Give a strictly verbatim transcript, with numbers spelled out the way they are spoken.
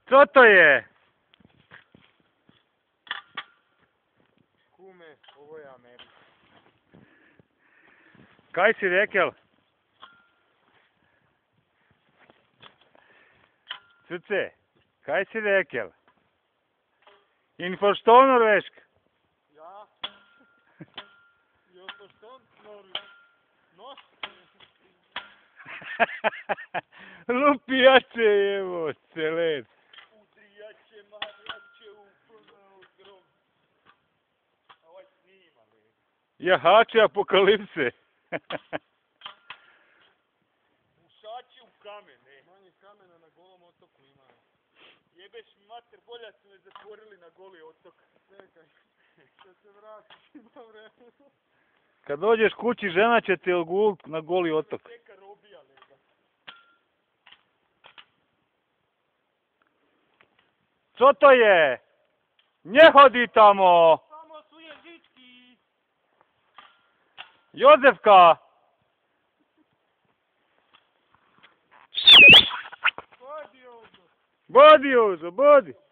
Co to je? Kume, ovo je Amerika. Kaj si rekel? Srce, kaj si rekel? In forstår norvešk? Ja. Jag förstår norr. Norsk. Lupijače evo, celet. Udrijače, marjače, upuno, grom. Ovaj snima, li. Jahače apokalipse. Ušači u kamen, ne. Manje kamena na golom otoku ima. Jebeš mi mater, bolja su me zatvorili na goli otok. Čekaj, da se vratiš, ima vremena. Kad dođeš kući, žena će te ogult na goli otok. Čeka robija, lega. Co to je? Nje hodi tamo! Samo su ježički. Jozefka! Bodi ovdje. Bodi Jozo, bodi!